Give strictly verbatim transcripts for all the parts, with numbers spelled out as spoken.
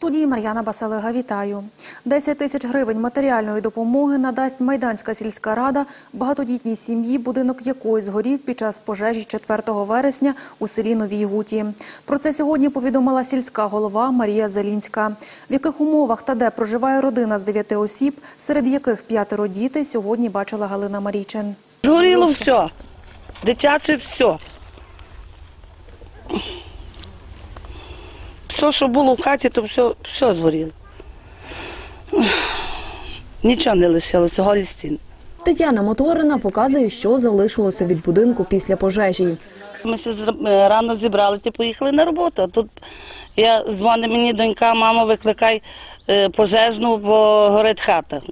студії Мар'яна Басалега, вітаю. десять тисяч гривень матеріальної допомоги надасть Майданська сільська рада багатодітній сім'ї, будинок якої згорів під час пожежі четвертого вересня у селі Новій Гуті. Про це сьогодні повідомила сільська голова Марія Зелінська. В яких умовах та де проживає родина з дев'яти осіб, серед яких п'ятеро дітей, сьогодні бачила Галина Марійчин. Згоріло все. Дитяче все. Все, що було в хаті, то все, все згоріло. Нічого не лишилося, голі стіни. Тетяна Моторина показує, що залишилося від будинку після пожежі. Ми рано зібрали і поїхали на роботу. А тут я дзвонить мені донька, мама, викликай пожежну, бо горить хата.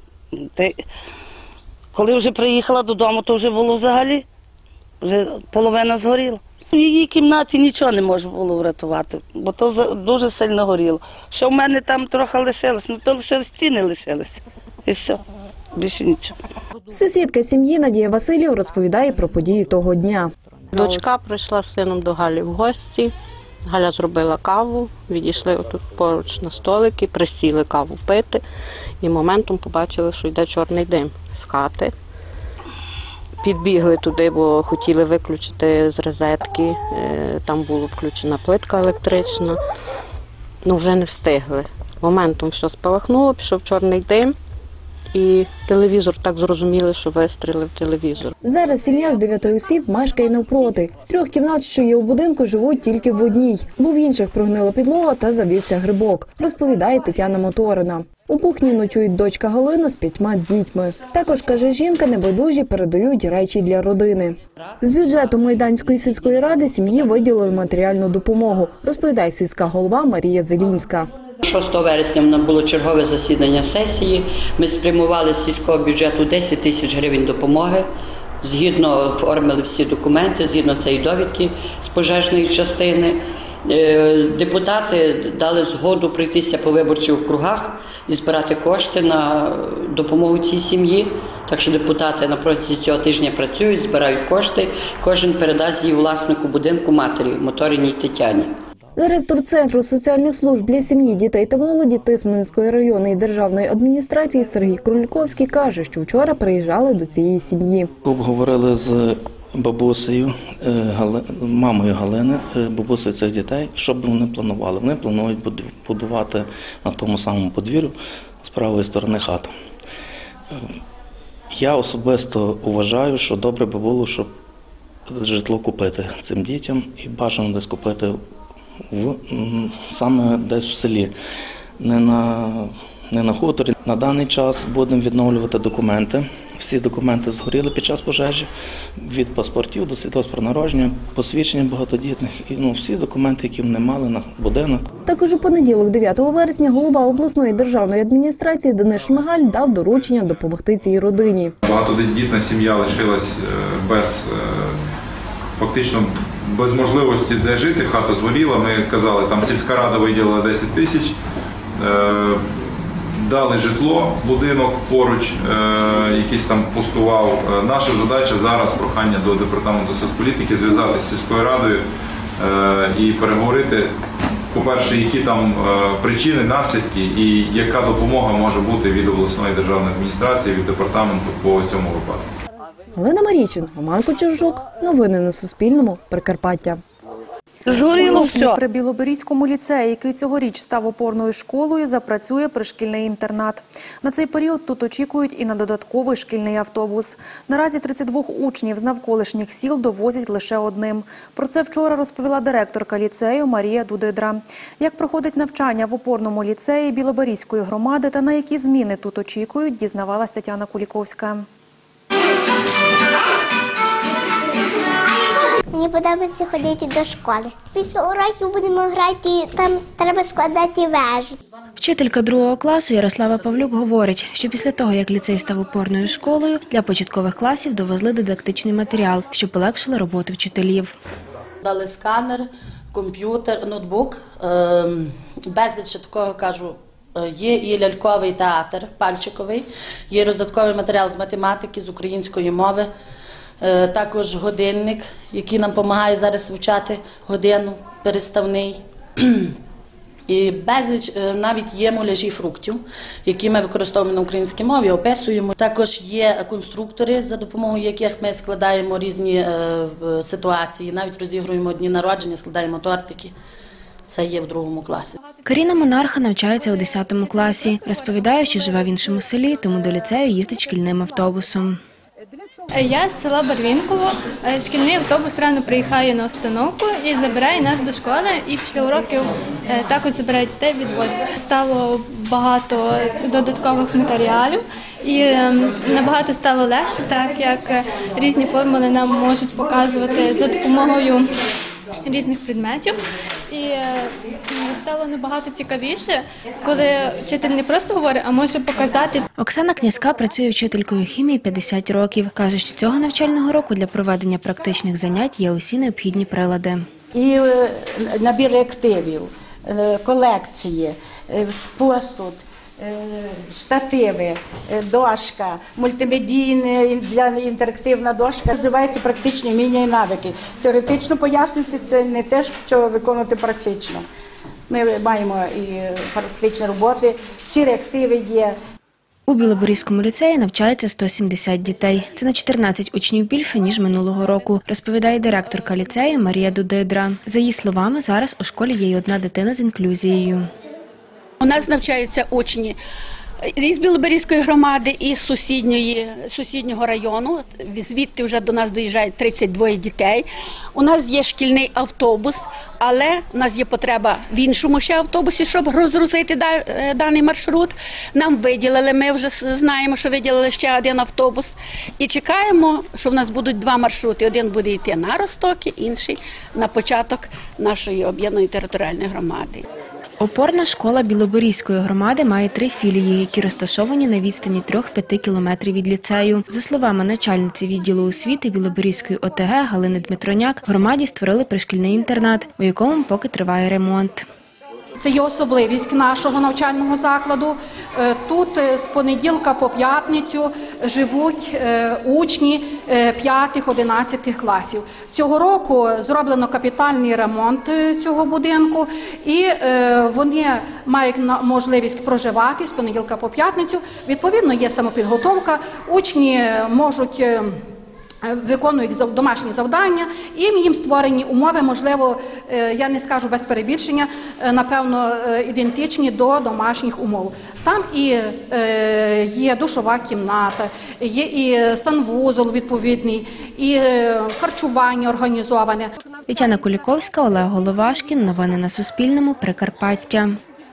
Коли вже приїхала додому, то вже було взагалі, вже половина згоріла. В її кімнаті нічого не можна було врятувати, бо то дуже сильно горіло. Що в мене там трохи лишилось, ну то лише стіни лишилися. І все, більше нічого. Сусідка сім'ї Надія Васильєв розповідає про події того дня. Дочка прийшла з сином до Галі в гості. Галя зробила каву, відійшли отут поруч на столики, присіли каву пити і моментом побачили, що йде чорний дим з хати. Підбігли туди, бо хотіли виключити з розетки, там була включена плитка електрична, ну вже не встигли. Моментом все спалахнуло, пішов чорний дим і телевізор, так зрозуміли, що вистрілив телевізор. Зараз сім'я з дев'яти осіб мешкає навпроти. З трьох кімнат, що є у будинку, живуть тільки в одній, бо в інших прогнила підлога та завівся грибок, розповідає Тетяна Моторина. У кухні ночують дочка Галина з п'ятьма дітьми. Також, каже жінка, небайдужі передають речі для родини. З бюджету Майданської сільської ради сім'ї виділили матеріальну допомогу, розповідає сільська голова Марія Зелінська. шостого вересня в нас було чергове засідання сесії. Ми спрямували з сільського бюджету десять тисяч гривень допомоги. Згідно оформили всі документи, згідно цієї довідки з пожежної частини. Депутати дали згоду пройтися по виборчих округах і збирати кошти на допомогу цій сім'ї. Так що депутати на протязі цього тижня працюють, збирають кошти. Кожен передасть її власнику будинку матері, Моториній Тетяні. Директор Центру соціальних служб для сім'ї, дітей та молоді Тисменської районної державної адміністрації Сергій Крульковський каже, що вчора приїжджали до цієї сім'ї. Обговорили з бабусею, мамою Галини, бабусею цих дітей, що б вони планували. Вони планують будувати на тому самому подвір'ю з правої сторони хату. Я особисто вважаю, що добре би було, щоб житло купити цим дітям і бажано десь купити в, саме десь в селі, не на, не на хуторі. На даний час будемо відновлювати документи. Всі документи згоріли під час пожежі, від паспортів до свідоцтв про народження, посвідчення багатодітних, і ну, всі документи, які вони мали на будинок. Також у понеділок, дев'ятого вересня, голова обласної державної адміністрації Денис Шмигаль дав доручення допомогти цій родині. Багатодітна сім'я лишилась без, фактично, без можливості де жити, хата згоріла. Ми казали, там сільська рада виділила десять тисяч. Дали житло, будинок поруч, е, якийсь там пустував. Наша задача зараз, прохання до Департаменту соцполітики, зв'язатися з сільською радою е, і переговорити, по-перше, які там е, причини, наслідки і яка допомога може бути від обласної державної адміністрації, від департаменту по цьому випадку. Галина Марійчин, Роман Кочержук. Новини на Суспільному. Прикарпаття. Згоріло все. При Білоберізькому ліцеї, який цьогоріч став опорною школою, запрацює пришкільний інтернат. На цей період тут очікують і на додатковий шкільний автобус. Наразі тридцять двох учнів з навколишніх сіл довозять лише одним. Про це вчора розповіла директорка ліцею Марія Дудидра. Як проходить навчання в опорному ліцеї Білоберізької громади та на які зміни тут очікують, дізнавалась Тетяна Куліковська. Мені подобається ходити до школи. Після уроків будемо грати, там треба складати вежу. Вчителька другого класу Ярослава Павлюк говорить, що після того, як ліцей став опорною школою, для початкових класів довезли дидактичний матеріал, що полегшило роботу вчителів. Дали сканер, комп'ютер, ноутбук. Безліч такого, кажу, є і ляльковий театр, пальчиковий, є роздатковий матеріал з математики, з української мови. Також годинник, який нам допомагає зараз вивчати годину, переставний. І безліч навіть є муляжі фруктів, які ми використовуємо на українській мові, описуємо. Також є конструктори, за допомогою яких ми складаємо різні ситуації, навіть розігруємо дні народження, складаємо тортики. Це є в другому класі. Каріна Монарха навчається у десятому класі. Розповідає, що живе в іншому селі, тому до ліцею їздить шкільним автобусом. Я з села Барвінково. Шкільний автобус рано приїжджає на установку і забирає нас до школи. І після уроків також забирає дітей, відвозить. Стало багато додаткових матеріалів і набагато стало легше, так як різні формули нам можуть показувати за допомогою різних предметів. І стало набагато цікавіше, коли вчитель не просто говорить, а може показати. Оксана Князька працює вчителькою хімії п'ятдесят років. Каже, що цього навчального року для проведення практичних занять є усі необхідні прилади. І набір реактивів, колекції, посуд, штативи, дошка, мультимедійна для інтерактивна дошка. Називається практичні вміння і навики. Теоретично пояснити це не те, що виконувати практично. Ми маємо і практичні роботи, всі реактиви є. У Білоборізькому ліцеї навчається сто сімдесят дітей. Це на чотирнадцять учнів більше, ніж минулого року, розповідає директорка ліцею Марія Дудидра. За її словами, зараз у школі є й одна дитина з інклюзією. У нас навчаються учні із Білоборізької громади, і з сусідньої, сусіднього району. Звідти вже до нас доїжджають тридцять два дітей. У нас є шкільний автобус, але у нас є потреба в іншому ще автобусі, щоб розгрузити даний маршрут. Нам виділили, ми вже знаємо, що виділили ще один автобус. І чекаємо, що в нас будуть два маршрути. Один буде йти на Розтоки, інший на початок нашої об'єднаної територіальної громади. Опорна школа Білоборізької громади має три філії, які розташовані на відстані трьох-п'яти кілометрів від ліцею. За словами начальниці відділу освіти Білоборізької ОТГ Галини Дмитроняк, в громаді створили пришкільний інтернат, у якому поки триває ремонт. Це є особливість нашого навчального закладу. Тут з понеділка по п'ятницю живуть учні п'ятих-одинадцятих класів. Цього року зроблено капітальний ремонт цього будинку, і вони мають можливість проживати з понеділка по п'ятницю. Відповідно, є самопідготовка, учні можуть виконують домашні завдання, і їм створені умови, можливо, я не скажу без перебільшення, напевно, ідентичні до домашніх умов. Там і є душова кімната, є і санвузол відповідний, і харчування організоване. Тетяна Куліковська, Олег Головашкін. Новини на Суспільному. Прикарпаття.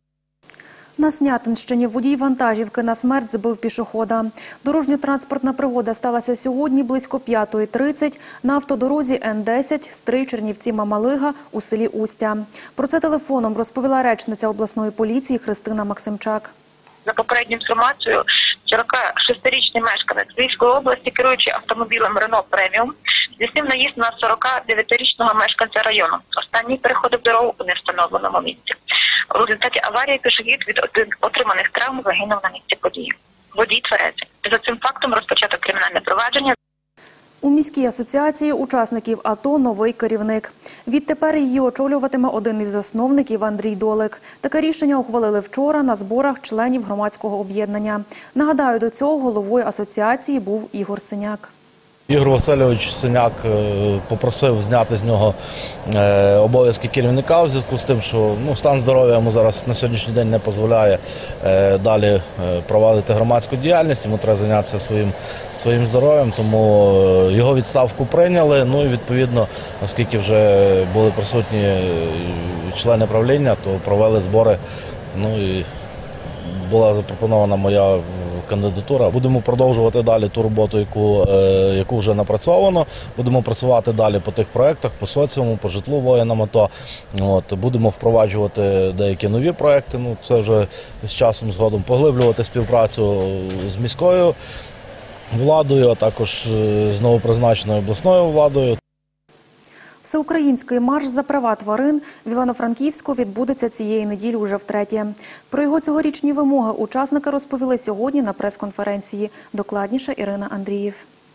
На Снятинщині водій вантажівки на смерть збив пішохода. Дорожньо-транспортна пригода сталася сьогодні близько п'ятої тридцять на автодорозі Н десять Стрий Чернівці-Мамалига у селі Устя. Про це телефоном розповіла речниця обласної поліції Христина Максимчак. За попередньою інформацією, сорокашестирічний мешканець Львівської області, керуючи автомобілем Рено Преміум, здійснив наїзд на сорокадев'ятирічного мешканця району. Останній переходив дорогу у невстановленому місці. У результаті аварії пішохід від отриманих травм загинув на місці події. Водій тверезий. За цим фактом розпочато кримінальне провадження. У міській асоціації учасників АТО новий керівник. Відтепер її очолюватиме один із засновників Андрій Долик. Таке рішення ухвалили вчора на зборах членів громадського об'єднання. Нагадаю, до цього головою асоціації був Ігор Синяк. Ігор Васильович Синяк попросив зняти з нього обов'язки керівника в зв'язку з тим, що ну, стан здоров'я йому зараз на сьогоднішній день не дозволяє далі проводити громадську діяльність, йому треба зайнятися своїм, своїм здоров'ям, тому його відставку прийняли. Ну і відповідно, оскільки вже були присутні члени правління, то провели збори, ну і була запропонована моя кандидатура. Будемо продовжувати далі ту роботу, яку, яку вже напрацьовано. Будемо працювати далі по тих проєктах, по соціуму, по житлу воїнам АТО. От, будемо впроваджувати деякі нові проєкти. Ну, це вже з часом згодом поглиблювати співпрацю з міською владою, а також з новопризначеною обласною владою. Всеукраїнський марш за права тварин в Івано-Франківську відбудеться цієї неділі уже втретє. Про його цьогорічні вимоги учасники розповіли сьогодні на прес-конференції. Докладніше Ірина Андріїв.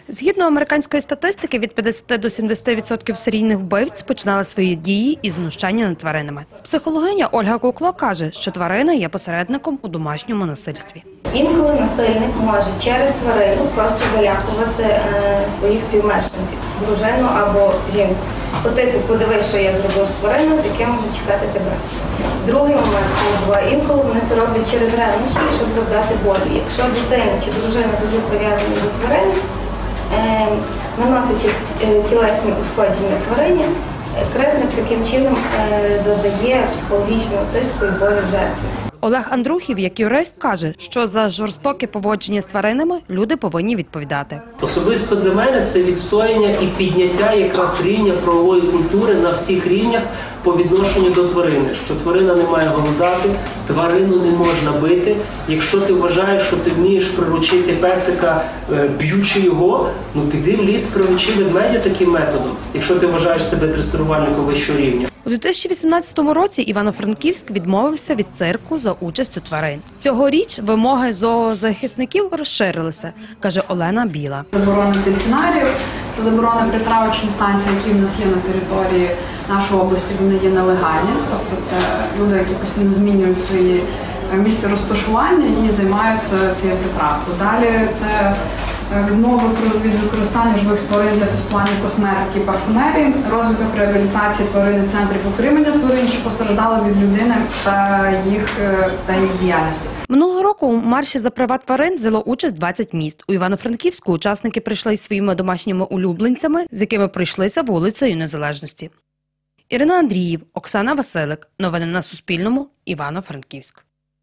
Згідно американської статистики, від п'ятдесят до сімдесят відсотків серійних вбивць починали свої дії із знущання над тваринами. Психологиня Ольга Кукло каже, що тварина є посередником у домашньому насильстві. Інколи насильник може через тварину просто залякувати е, своїх співмешканців, дружину або жінку. По типу, подивись, що я зробив з твариною, таке може чекати тебе. Другий момент, це буває, інколи вони це роблять через ревнощі, щоб завдати болю. Якщо дитина чи дружина дуже прив'язані до тварин, е, наносячи е, тілесні ушкодження тварині, е, кривдник таким чином е, завдає психологічного тиску і болю жертві. Олег Андрухів, як юрист, каже, що за жорстоке поводження з тваринами люди повинні відповідати. Особисто для мене це відстояння і підняття якраз рівня правової культури на всіх рівнях по відношенню до тварини. Що тварина не має голодати, тварину не можна бити. Якщо ти вважаєш, що ти вмієш приручити песика, б'ючи його, ну піди в ліс, приручи ведмедя таким методом, якщо ти вважаєш себе дресирувальником вищого рівня. У дві тисячі вісімнадцятому році Івано-Франківськ відмовився від цирку за участю тварин. Цьогоріч вимоги зоозахисників розширилися, каже Олена Біла. Заборона дельфінаріїв – це заборона притравочних станцій, які в нас є на території нашої області, вони є нелегальні. Тобто це люди, які постійно змінюють свої місця розташування і займаються цією притравкою. Далі це відмови від використання живих тварин для тестування косметики і парфумерії, розвиток реабілітації тварин і центрів утримання тварин, що постраждали від людини та їх, та їх діяльності. Минулого року у марші за права тварин взяло участь двадцять міст. У Івано-Франківську учасники прийшли із своїми домашніми улюбленцями, з якими пройшлися вулицею Незалежності. Ірина Андріїв, Оксана Василик. Новини на Суспільному. Івано-Франківськ.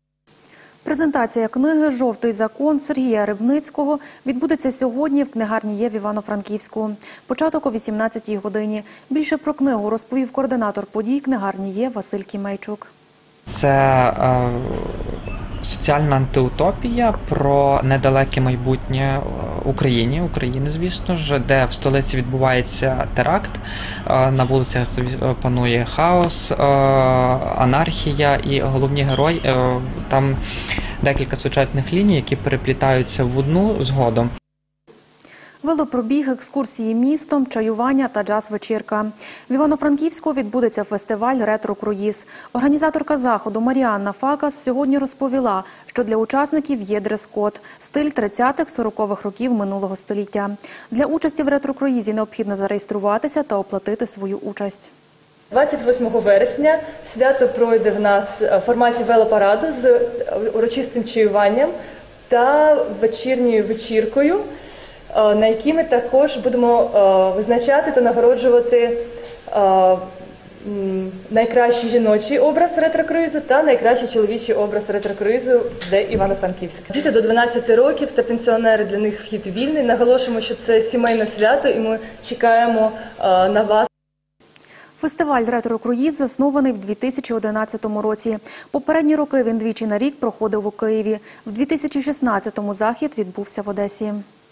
Презентація книги «Жовтий закон» Сергія Рибницького відбудеться сьогодні в книгарні «Є» в Івано-Франківську. Початок о вісімнадцятій годині. Більше про книгу розповів координатор подій книгарні «Є» Василь Кімейчук. Це е, соціальна антиутопія про недалеке майбутнє Україні, України, звісно ж, де в столиці відбувається теракт, е, на вулицях панує хаос, е, анархія і головні герої, е, там декілька сюжетних ліній, які переплітаються в одну згодом. Велопробіг, екскурсії містом, чаювання та джаз-вечірка. В Івано-Франківську відбудеться фестиваль «Ретро-круїз». Організаторка заходу Маріанна Факас сьогодні розповіла, що для учасників є дрес-код – стиль тридцятих-сорокових років минулого століття. Для участі в ретро-круїзі необхідно зареєструватися та оплатити свою участь. двадцять восьмого вересня свято пройде в нас в форматі велопараду з урочистим чаюванням та вечірньою вечіркою, на якій ми також будемо визначати та нагороджувати найкращий жіночий образ ретро-круїзу та найкращий чоловічий образ ретро-круїзу для Івано-Франківська. Діти до дванадцяти років та пенсіонери, для них вхід вільний. Наголошуємо, що це сімейне свято і ми чекаємо на вас. Фестиваль «Ретро-круїз» заснований в дві тисячі одинадцятому році. Попередні роки він двічі на рік проходив у Києві. В дві тисячі шістнадцятому захід відбувся в Одесі.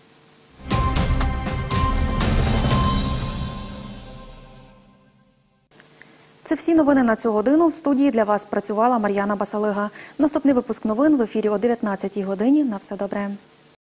Це всі новини на цю годину. В студії для вас працювала Мар'яна Басалига. Наступний випуск новин в ефірі о дев'ятнадцятій годині. На все добре.